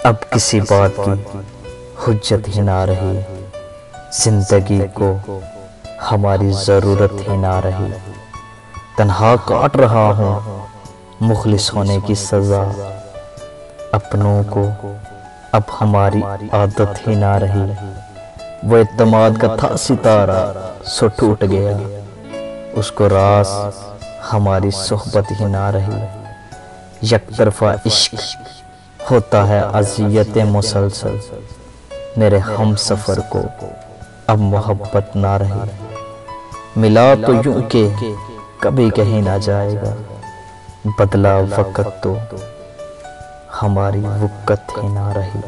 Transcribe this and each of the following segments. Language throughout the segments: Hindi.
अब किसी बात की हुज्जत ही ना रही, जिंदगी को हमारी जरूरत ही ना रही। तन्हा काट रहा हूँ मुखलिस होने की सजा, अपनों को अब हमारी आदत ही ना रही। वो इत्तेमाद का था सितारा सो टूट गया, उसको रास हमारी सोहबत ही ना रही। यकतरफा इश्क होता है अज़ियत मुसलसल, मेरे हम सफ़र को अब मोहब्बत ना रही। मिला तो यूं के कभी कहीं ना जाएगा, बदला वक़्त तो हमारी वक़्त ही ना रही।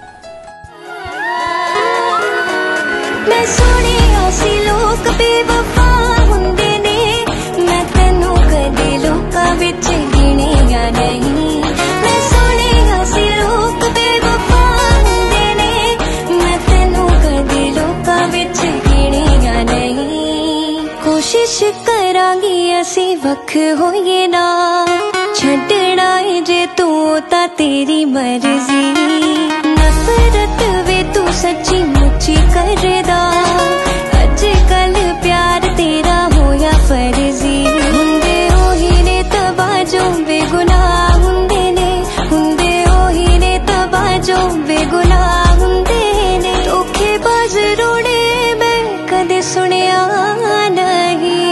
मैं सोने आसी लोक बेवफा हुंदे ने, मैं तैनू कदे लोकां विच गिणिया नहीं। मैं सोने आसी लोक बेवफा हुंदे ने, मैं तैनू कदे लोकां विच गिणिया नहीं। कोशिश करांगी असी वख होइए ना, छड्डना है जे तू तां तेरी मर्जी। नफरत वे तू सच्ची मुच्ची करदा, अजकल प्यार तेरा होया फर्जी। हुंदे ओही ने तबाजो बेगुनाह हुंदे ने, हुंदे ओही ने तबाजो बेगुनाह हुंदे ने। धोखेबाज रोड़े मैं कदे सुनिया नहीं।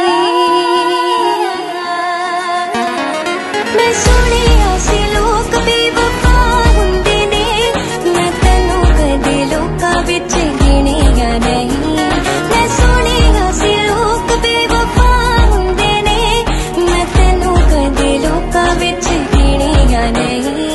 मैं सुने आसे लोक बेवफा हुंदे ने, मैं तैनू कदे लोकां विच गिणिया नहीं। मैं सुने आसे लोक बेवफा हुंदे ने, मैं तैनू कदे लोकां विच गिणिया नहीं।